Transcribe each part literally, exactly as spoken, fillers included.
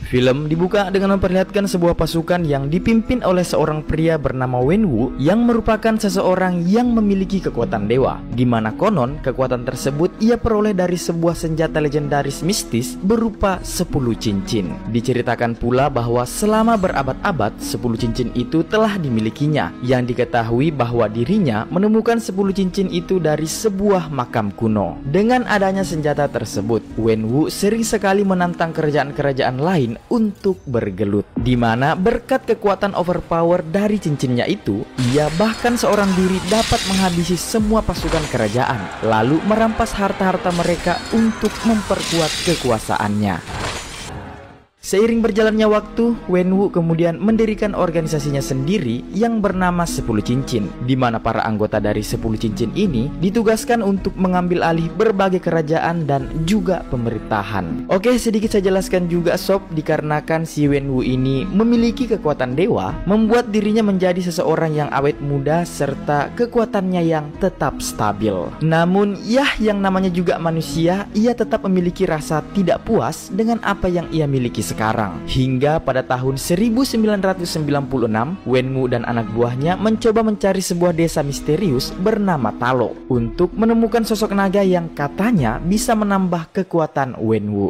Film dibuka dengan memperlihatkan sebuah pasukan yang dipimpin oleh seorang pria bernama Wenwu yang merupakan seseorang yang memiliki kekuatan dewa, di mana konon kekuatan tersebut ia peroleh dari sebuah senjata legendaris mistis berupa sepuluh cincin. Diceritakan pula bahwa selama berabad-abad sepuluh cincin itu telah dimilikinya, yang diketahui bahwa dirinya menemukan sepuluh cincin itu dari sebuah makam kuno. Dengan adanya senjata tersebut, Wenwu sering sekali menantang kerajaan-kerajaan lain untuk bergelut, di mana berkat kekuatan overpower dari cincinnya itu, ia bahkan seorang diri dapat menghabisi semua pasukan kerajaan, lalu merampas harta-harta mereka untuk memperkuat kekuasaannya. Seiring berjalannya waktu, Wenwu kemudian mendirikan organisasinya sendiri yang bernama sepuluh cincin, di mana para anggota dari sepuluh cincin ini ditugaskan untuk mengambil alih berbagai kerajaan dan juga pemerintahan. Oke, sedikit saya jelaskan juga sob, dikarenakan si Wenwu ini memiliki kekuatan dewa, membuat dirinya menjadi seseorang yang awet muda serta kekuatannya yang tetap stabil. Namun, yah yang namanya juga manusia, ia tetap memiliki rasa tidak puas dengan apa yang ia miliki sekarang. Sekarang. Hingga pada tahun seribu sembilan ratus sembilan puluh enam, Wenwu dan anak buahnya mencoba mencari sebuah desa misterius bernama Talo untuk menemukan sosok naga yang katanya bisa menambah kekuatan Wenwu.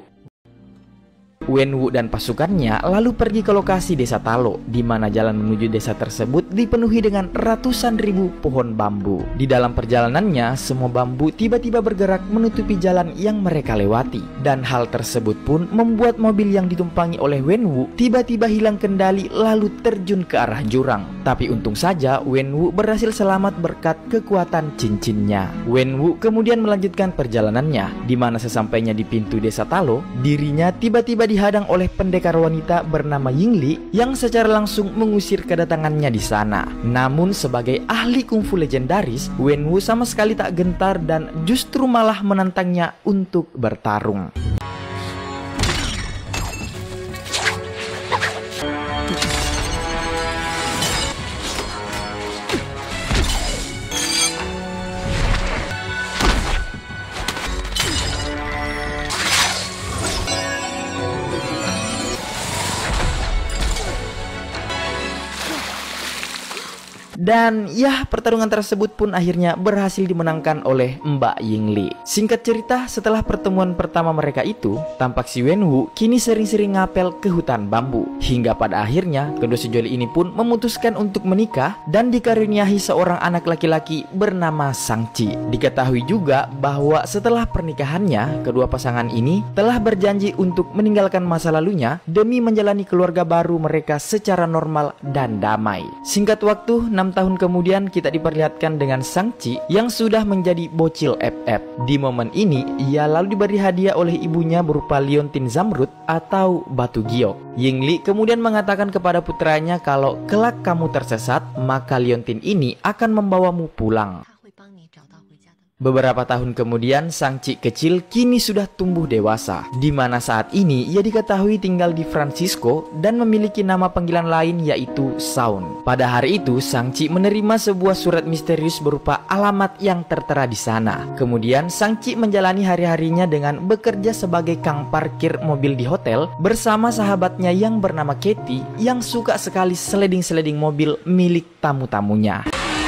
Wenwu dan pasukannya lalu pergi ke lokasi desa Talo, di mana jalan menuju desa tersebut dipenuhi dengan ratusan ribu pohon bambu. Di dalam perjalanannya, semua bambu tiba-tiba bergerak menutupi jalan yang mereka lewati, dan hal tersebut pun membuat mobil yang ditumpangi oleh Wenwu tiba-tiba hilang kendali lalu terjun ke arah jurang. Tapi untung saja Wenwu berhasil selamat berkat kekuatan cincinnya. Wenwu kemudian melanjutkan perjalanannya, di mana sesampainya di pintu desa Talo, dirinya tiba-tiba dihadang oleh pendekar wanita bernama Yingli yang secara langsung mengusir kedatangannya di sana. Namun sebagai ahli kungfu legendaris, Wenwu sama sekali tak gentar dan justru malah menantangnya untuk bertarung. Dan ya, pertarungan tersebut pun akhirnya berhasil dimenangkan oleh Mbak Yingli. Singkat cerita, setelah pertemuan pertama mereka itu, tampak si Wenwu kini sering-sering ngapel ke hutan bambu. Hingga pada akhirnya, kedua sejoli ini pun memutuskan untuk menikah dan dikaruniai seorang anak laki-laki bernama Shang-Chi. Diketahui juga bahwa setelah pernikahannya, kedua pasangan ini telah berjanji untuk meninggalkan masa lalunya demi menjalani keluarga baru mereka secara normal dan damai. Singkat waktu, enam tahun kemudian kita diperlihatkan dengan Shang-Chi yang sudah menjadi bocil F F. Di momen ini, ia lalu diberi hadiah oleh ibunya berupa liontin zamrud atau batu giok. Yingli kemudian mengatakan kepada putranya kalau kelak kamu tersesat, maka liontin ini akan membawamu pulang. Beberapa tahun kemudian, Shang-Chi kecil kini sudah tumbuh dewasa, di mana saat ini ia diketahui tinggal di Francisco dan memiliki nama panggilan lain yaitu Shaun. Pada hari itu, Shang-Chi menerima sebuah surat misterius berupa alamat yang tertera di sana. Kemudian, Shang-Chi menjalani hari-harinya dengan bekerja sebagai kang parkir mobil di hotel bersama sahabatnya yang bernama Katie yang suka sekali sliding-sliding mobil milik tamu-tamunya.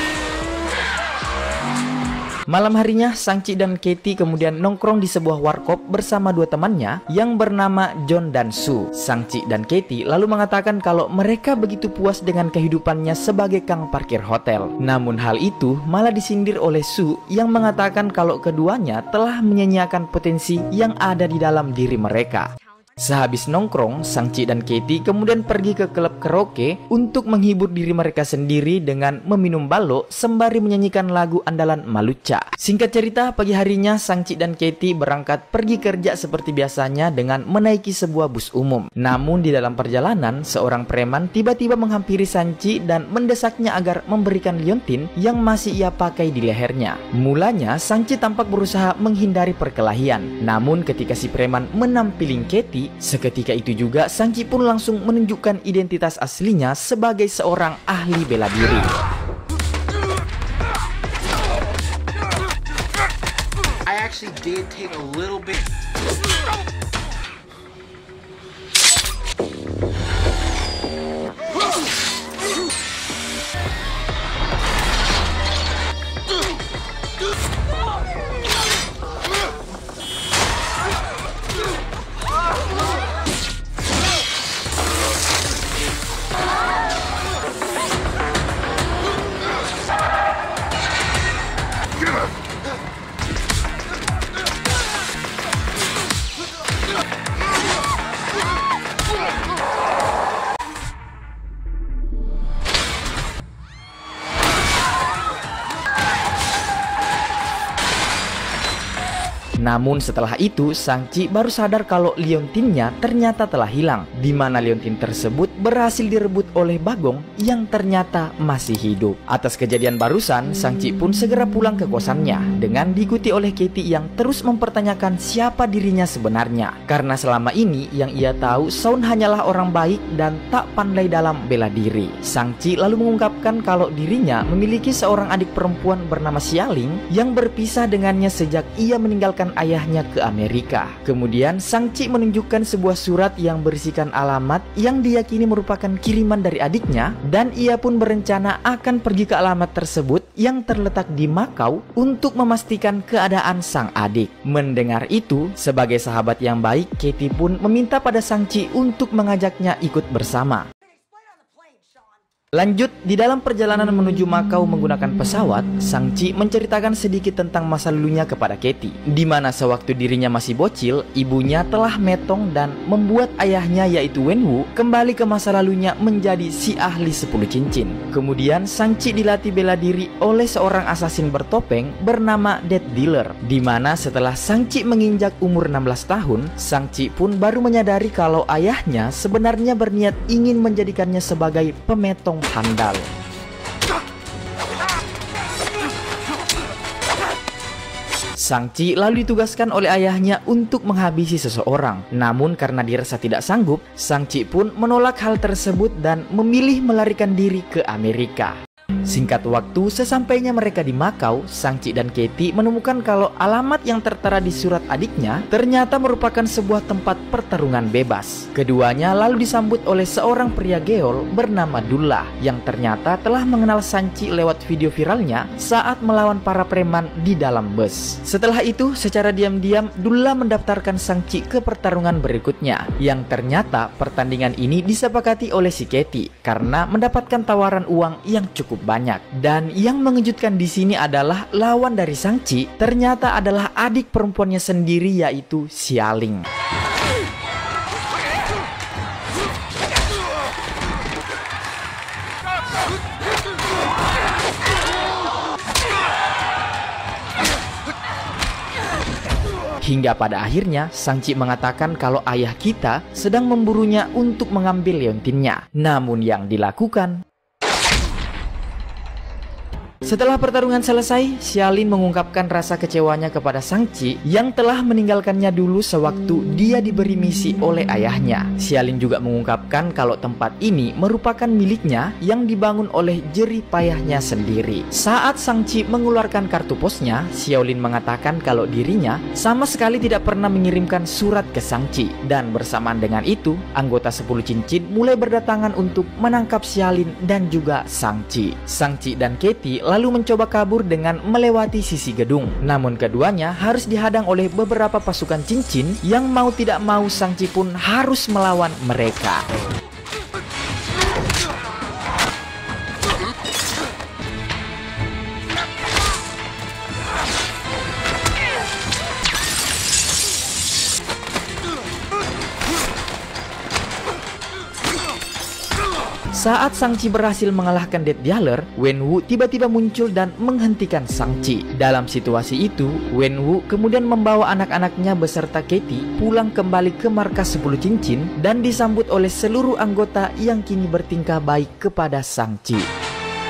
Malam harinya, Shang-Chi dan Katie kemudian nongkrong di sebuah warkop bersama dua temannya yang bernama John dan Sue. Shang-Chi dan Katie lalu mengatakan kalau mereka begitu puas dengan kehidupannya sebagai kang parkir hotel. Namun hal itu malah disindir oleh Sue yang mengatakan kalau keduanya telah menyanyiakan potensi yang ada di dalam diri mereka. Sehabis nongkrong, Shang-Chi dan Katie kemudian pergi ke klub karaoke untuk menghibur diri mereka sendiri dengan meminum balok sembari menyanyikan lagu andalan Maluca. Singkat cerita, pagi harinya Shang-Chi dan Katie berangkat pergi kerja seperti biasanya dengan menaiki sebuah bus umum. Namun di dalam perjalanan, seorang preman tiba-tiba menghampiri Shang-Chi dan mendesaknya agar memberikan liontin yang masih ia pakai di lehernya. Mulanya, Shang-Chi tampak berusaha menghindari perkelahian. Namun ketika si preman menampiling Katie, seketika itu juga Shang-Chi pun langsung menunjukkan identitas aslinya sebagai seorang ahli bela diri. I actually did take a little bit. Namun setelah itu, Shang-Chi baru sadar kalau liontinnya ternyata telah hilang, di mana liontin tersebut berhasil direbut oleh Bagong yang ternyata masih hidup. Atas kejadian barusan, Shang-Chi pun segera pulang ke kosannya dengan diikuti oleh Katie yang terus mempertanyakan siapa dirinya sebenarnya. Karena selama ini yang ia tahu, Shaun hanyalah orang baik dan tak pandai dalam bela diri. Shang-Chi lalu mengungkapkan kalau dirinya memiliki seorang adik perempuan bernama Xialing yang berpisah dengannya sejak ia meninggalkan ayahnya ke Amerika. Kemudian Shang-Chi menunjukkan sebuah surat yang berisikan alamat yang diyakini merupakan kiriman dari adiknya, dan ia pun berencana akan pergi ke alamat tersebut yang terletak di Makau untuk memastikan keadaan sang adik. Mendengar itu, sebagai sahabat yang baik, Katie pun meminta pada Shang-Chi untuk mengajaknya ikut bersama. Lanjut, di dalam perjalanan menuju Makau menggunakan pesawat, Shang-Chi menceritakan sedikit tentang masa lalunya kepada Katie, di mana sewaktu dirinya masih bocil, ibunya telah metong dan membuat ayahnya yaitu Wenwu kembali ke masa lalunya menjadi si ahli sepuluh cincin. Kemudian Shang-Chi dilatih bela diri oleh seorang asasin bertopeng bernama Death Dealer, di mana setelah Shang-Chi menginjak umur enam belas tahun, Shang-Chi pun baru menyadari kalau ayahnya sebenarnya berniat ingin menjadikannya sebagai pemetong handal. Shang-Chi lalu ditugaskan oleh ayahnya untuk menghabisi seseorang. Namun karena dirasa tidak sanggup, Shang-Chi pun menolak hal tersebut dan memilih melarikan diri ke Amerika. Singkat waktu, sesampainya mereka di Makau, Shang-Chi dan Katie menemukan kalau alamat yang tertera di surat adiknya ternyata merupakan sebuah tempat pertarungan bebas. Keduanya lalu disambut oleh seorang pria geol bernama Dullah yang ternyata telah mengenal Shang-Chi lewat video viralnya saat melawan para preman di dalam bus. Setelah itu, secara diam-diam Dullah mendaftarkan Shang-Chi ke pertarungan berikutnya, yang ternyata pertandingan ini disepakati oleh si Katie karena mendapatkan tawaran uang yang cukup banyak. Dan yang mengejutkan di sini adalah lawan dari Shang-Chi ternyata adalah adik perempuannya sendiri, yaitu Xialing. Hingga pada akhirnya Shang-Chi mengatakan kalau ayah kita sedang memburunya untuk mengambil liontinnya. Namun yang dilakukan, setelah pertarungan selesai, Xialing mengungkapkan rasa kecewanya kepada Shang-Chi yang telah meninggalkannya dulu sewaktu dia diberi misi oleh ayahnya. Xialing juga mengungkapkan kalau tempat ini merupakan miliknya yang dibangun oleh jerih payahnya sendiri. Saat Shang-Chi mengeluarkan kartu posnya, Xialing mengatakan kalau dirinya sama sekali tidak pernah mengirimkan surat ke Shang-Chi. Dan bersamaan dengan itu, anggota sepuluh cincin mulai berdatangan untuk menangkap Xialing dan juga Shang-Chi. Shang-Chi dan Katie lalu mencoba kabur dengan melewati sisi gedung. Namun keduanya harus dihadang oleh beberapa pasukan cincin yang mau tidak mau Shang-Chi pun harus melawan mereka. Saat Shang-Chi berhasil mengalahkan Death Dealer, Wenwu tiba-tiba muncul dan menghentikan Shang-Chi. Dalam situasi itu, Wenwu kemudian membawa anak-anaknya beserta Katie pulang kembali ke markas sepuluh cincin dan disambut oleh seluruh anggota yang kini bertingkah baik kepada Shang-Chi.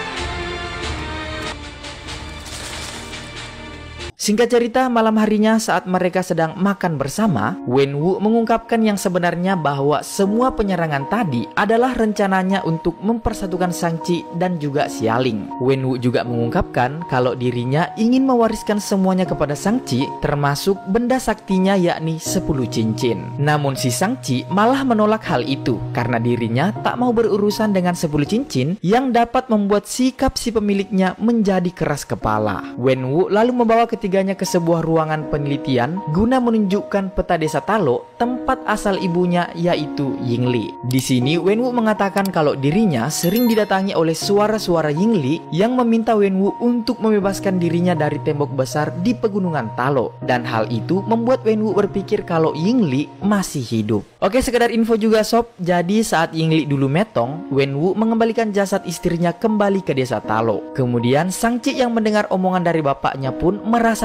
Singkat cerita, malam harinya saat mereka sedang makan bersama, Wenwu mengungkapkan yang sebenarnya bahwa semua penyerangan tadi adalah rencananya untuk mempersatukan Shang-Chi dan juga Xialing. Wenwu juga mengungkapkan kalau dirinya ingin mewariskan semuanya kepada Shang-Chi, termasuk benda saktinya yakni sepuluh cincin. Namun si Shang-Chi malah menolak hal itu karena dirinya tak mau berurusan dengan sepuluh cincin yang dapat membuat sikap si pemiliknya menjadi keras kepala. Wenwu lalu membawa ketiga ke sebuah ruangan penelitian guna menunjukkan peta desa Talo, tempat asal ibunya yaitu Yingli. Di sini Wenwu mengatakan kalau dirinya sering didatangi oleh suara-suara Yingli yang meminta Wenwu untuk membebaskan dirinya dari tembok besar di pegunungan Talo, dan hal itu membuat Wenwu berpikir kalau Yingli masih hidup. Oke, sekedar info juga sob, jadi saat Yingli dulu metong, Wenwu mengembalikan jasad istrinya kembali ke desa Talo. Kemudian Shang-Chi yang mendengar omongan dari bapaknya pun merasa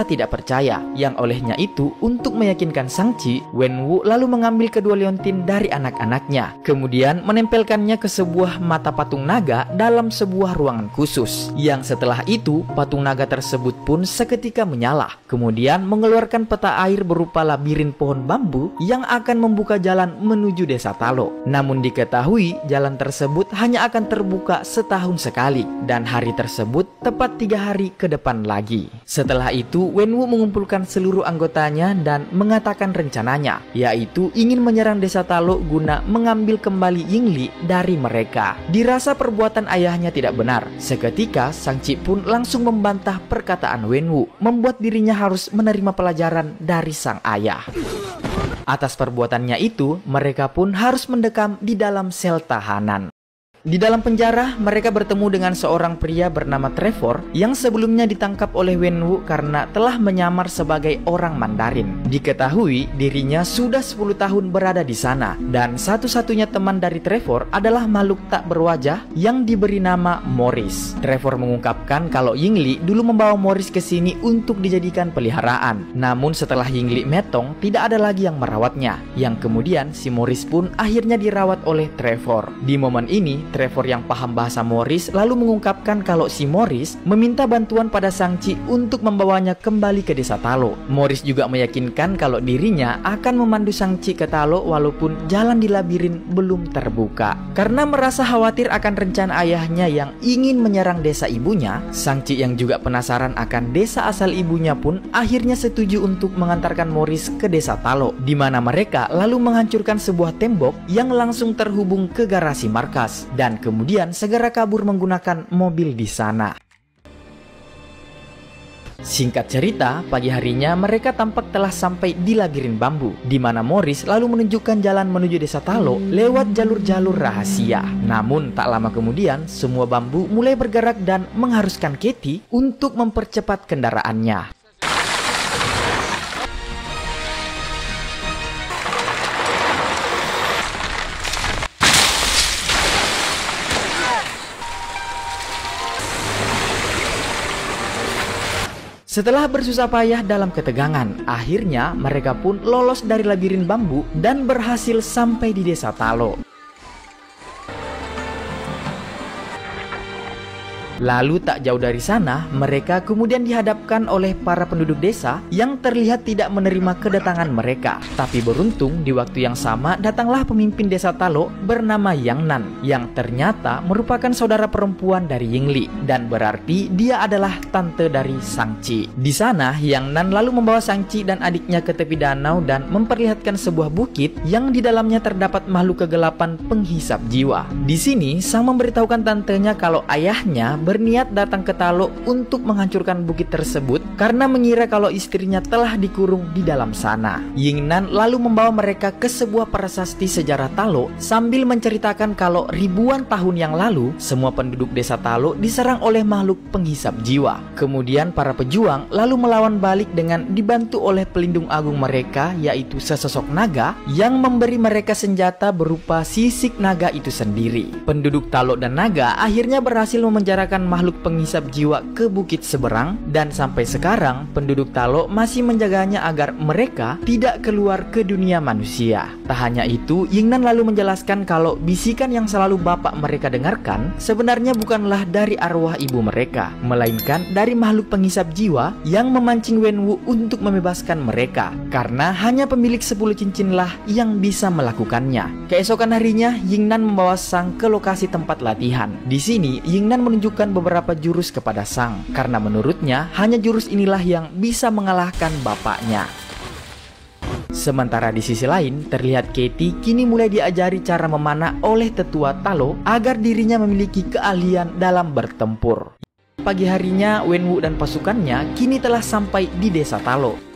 merasa tidak percaya, yang olehnya itu untuk meyakinkan Shang-Chi, Wenwu lalu mengambil kedua liontin dari anak-anaknya, kemudian menempelkannya ke sebuah mata patung naga dalam sebuah ruangan khusus, yang setelah itu patung naga tersebut pun seketika menyala, kemudian mengeluarkan peta air berupa labirin pohon bambu yang akan membuka jalan menuju desa Talo. Namun diketahui jalan tersebut hanya akan terbuka setahun sekali, dan hari tersebut tepat tiga hari ke depan lagi. Setelah itu Wenwu mengumpulkan seluruh anggotanya dan mengatakan rencananya, yaitu ingin menyerang desa Talo guna mengambil kembali Yingli dari mereka. Dirasa perbuatan ayahnya tidak benar, seketika Shang-Chi pun langsung membantah perkataan Wenwu, membuat dirinya harus menerima pelajaran dari sang ayah. Atas perbuatannya itu, mereka pun harus mendekam di dalam sel tahanan. Di dalam penjara, mereka bertemu dengan seorang pria bernama Trevor yang sebelumnya ditangkap oleh Wenwu karena telah menyamar sebagai orang Mandarin. Diketahui dirinya sudah sepuluh tahun berada di sana, dan satu-satunya teman dari Trevor adalah makhluk tak berwajah yang diberi nama Morris. Trevor mengungkapkan kalau Yingli dulu membawa Morris ke sini untuk dijadikan peliharaan. Namun setelah Yingli metong, tidak ada lagi yang merawatnya, yang kemudian si Morris pun akhirnya dirawat oleh Trevor. Di momen ini, Trevor yang paham bahasa Morris lalu mengungkapkan kalau si Morris meminta bantuan pada Shang-Chi untuk membawanya kembali ke desa Talo. Morris juga meyakinkan kalau dirinya akan memandu Shang-Chi ke Talo walaupun jalan di labirin belum terbuka. Karena merasa khawatir akan rencana ayahnya yang ingin menyerang desa ibunya, Shang-Chi yang juga penasaran akan desa asal ibunya pun akhirnya setuju untuk mengantarkan Morris ke desa Talo, di mana mereka lalu menghancurkan sebuah tembok yang langsung terhubung ke garasi markas, dan kemudian segera kabur menggunakan mobil di sana. Singkat cerita, pagi harinya mereka tampak telah sampai di labirin bambu, di mana Morris lalu menunjukkan jalan menuju desa Talo lewat jalur-jalur rahasia. Namun tak lama kemudian, semua bambu mulai bergerak dan mengharuskan Katie untuk mempercepat kendaraannya. Setelah bersusah payah dalam ketegangan, akhirnya mereka pun lolos dari labirin bambu dan berhasil sampai di desa Talo. Lalu tak jauh dari sana, mereka kemudian dihadapkan oleh para penduduk desa yang terlihat tidak menerima kedatangan mereka. Tapi beruntung di waktu yang sama datanglah pemimpin desa Talo bernama Yang Nan, yang ternyata merupakan saudara perempuan dari Yingli, dan berarti dia adalah tante dari Shang-Chi. Di sana, Yang Nan lalu membawa Shang-Chi dan adiknya ke tepi danau dan memperlihatkan sebuah bukit yang di dalamnya terdapat makhluk kegelapan penghisap jiwa. Di sini, Sang memberitahukan tantenya kalau ayahnya berniat datang ke Talo untuk menghancurkan bukit tersebut karena mengira kalau istrinya telah dikurung di dalam sana. Yingnan lalu membawa mereka ke sebuah prasasti sejarah Talo sambil menceritakan kalau ribuan tahun yang lalu semua penduduk desa Talo diserang oleh makhluk penghisap jiwa. Kemudian para pejuang lalu melawan balik dengan dibantu oleh pelindung agung mereka, yaitu sesosok naga yang memberi mereka senjata berupa sisik naga itu sendiri. Penduduk Talo dan naga akhirnya berhasil memenjarakan makhluk penghisap jiwa ke bukit seberang, dan sampai sekarang penduduk Talo masih menjaganya agar mereka tidak keluar ke dunia manusia. Tak hanya itu, Yingnan lalu menjelaskan kalau bisikan yang selalu bapak mereka dengarkan sebenarnya bukanlah dari arwah ibu mereka, melainkan dari makhluk penghisap jiwa yang memancing Wenwu untuk membebaskan mereka, karena hanya pemilik sepuluh cincinlah yang bisa melakukannya. Keesokan harinya, Yingnan membawa Sang ke lokasi tempat latihan. Di sini, Yingnan menunjukkan beberapa jurus kepada Sang, karena menurutnya hanya jurus inilah yang bisa mengalahkan bapaknya. Sementara di sisi lain, terlihat Katie kini mulai diajari cara memanah oleh tetua Talo agar dirinya memiliki keahlian dalam bertempur. Pagi harinya, Wenwu dan pasukannya kini telah sampai di desa Talo.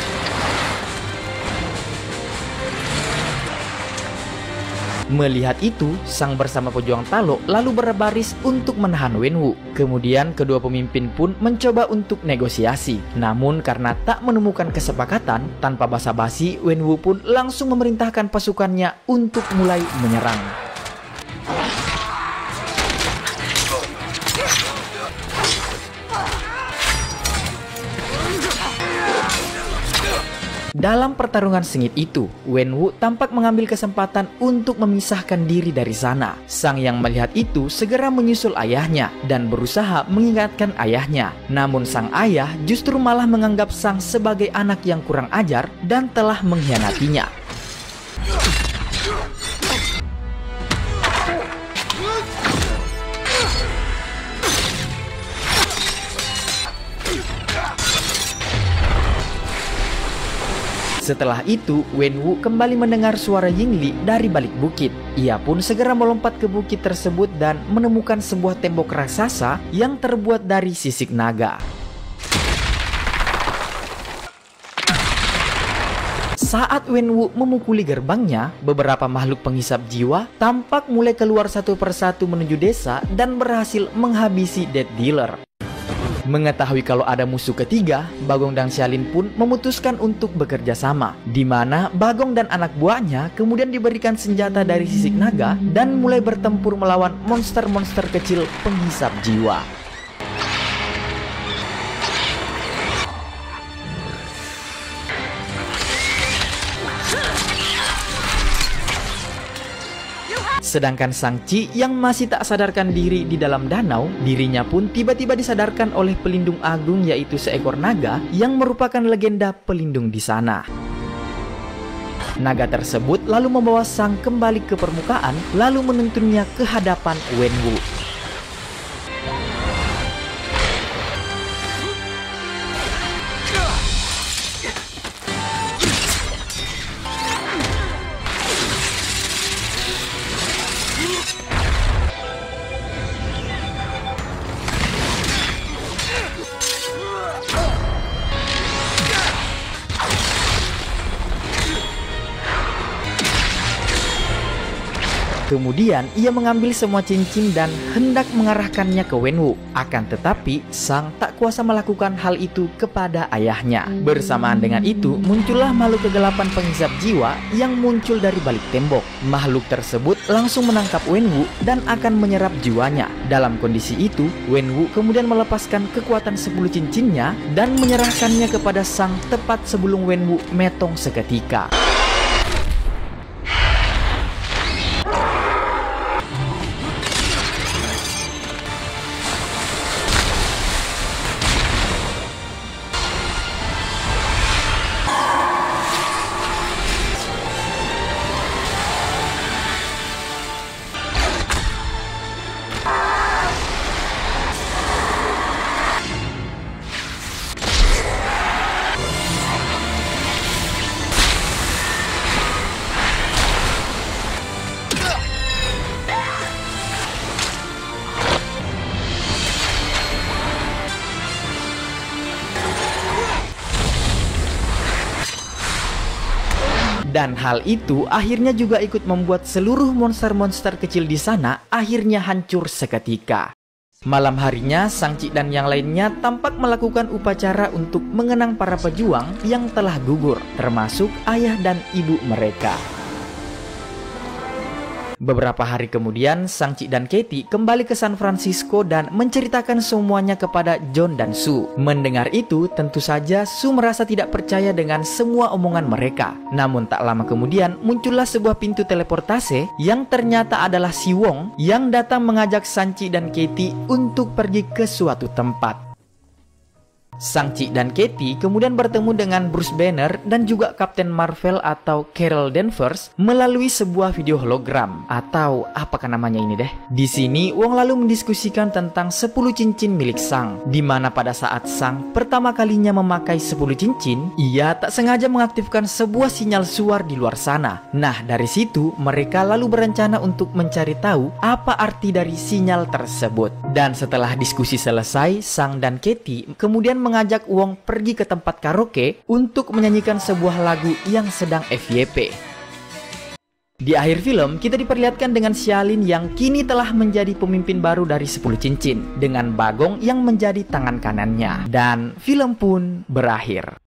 Melihat itu, Sang bersama pejuang Talo lalu berbaris untuk menahan Wenwu. Kemudian kedua pemimpin pun mencoba untuk negosiasi. Namun karena tak menemukan kesepakatan, tanpa basa-basi Wenwu pun langsung memerintahkan pasukannya untuk mulai menyerang. Dalam pertarungan sengit itu, Wenwu tampak mengambil kesempatan untuk memisahkan diri dari sana. Sang yang melihat itu segera menyusul ayahnya dan berusaha mengingatkan ayahnya. Namun sang ayah justru malah menganggap Sang sebagai anak yang kurang ajar dan telah mengkhianatinya. Setelah itu, Wenwu kembali mendengar suara Yingli dari balik bukit. Ia pun segera melompat ke bukit tersebut dan menemukan sebuah tembok raksasa yang terbuat dari sisik naga. Saat Wenwu memukuli gerbangnya, beberapa makhluk penghisap jiwa tampak mulai keluar satu persatu menuju desa dan berhasil menghabisi Death Dealer. Mengetahui kalau ada musuh ketiga, Bagong dan Xiaolin pun memutuskan untuk bekerja sama, di mana Bagong dan anak buahnya kemudian diberikan senjata dari sisik naga dan mulai bertempur melawan monster-monster kecil penghisap jiwa. Sedangkan Sang Qi yang masih tak sadarkan diri di dalam danau, dirinya pun tiba-tiba disadarkan oleh pelindung agung, yaitu seekor naga yang merupakan legenda pelindung di sana. Naga tersebut lalu membawa Sang kembali ke permukaan, lalu menuntunnya ke hadapan Wenwu. Kemudian ia mengambil semua cincin dan hendak mengarahkannya ke Wenwu. Akan tetapi Sang tak kuasa melakukan hal itu kepada ayahnya. Bersamaan dengan itu muncullah makhluk kegelapan penghisap jiwa yang muncul dari balik tembok. Makhluk tersebut langsung menangkap Wenwu dan akan menyerap jiwanya. Dalam kondisi itu, Wenwu kemudian melepaskan kekuatan sepuluh cincinnya dan menyerahkannya kepada Sang tepat sebelum Wenwu metong seketika. Dan hal itu akhirnya juga ikut membuat seluruh monster-monster kecil di sana akhirnya hancur seketika. Malam harinya, Sang Qi dan yang lainnya tampak melakukan upacara untuk mengenang para pejuang yang telah gugur, termasuk ayah dan ibu mereka. Beberapa hari kemudian, Sang Qi dan Katie kembali ke San Francisco dan menceritakan semuanya kepada John dan Su. Mendengar itu, tentu saja Su merasa tidak percaya dengan semua omongan mereka. Namun tak lama kemudian, muncullah sebuah pintu teleportase yang ternyata adalah Si Wong yang datang mengajak Sang Qi dan Katie untuk pergi ke suatu tempat. Sang Qi dan Katie kemudian bertemu dengan Bruce Banner dan juga Captain Marvel atau Carol Danvers melalui sebuah video hologram atau apakah namanya ini deh. Di sini Wong lalu mendiskusikan tentang sepuluh cincin milik Sang, di mana pada saat Sang pertama kalinya memakai sepuluh cincin, ia tak sengaja mengaktifkan sebuah sinyal suar di luar sana. Nah, dari situ mereka lalu berencana untuk mencari tahu apa arti dari sinyal tersebut. Dan setelah diskusi selesai, Sang dan Katie kemudian mengajak Wong pergi ke tempat karaoke untuk menyanyikan sebuah lagu yang sedang F Y P. Di akhir film, kita diperlihatkan dengan Xiaolin yang kini telah menjadi pemimpin baru dari sepuluh cincin, dengan Bagong yang menjadi tangan kanannya. Dan film pun berakhir.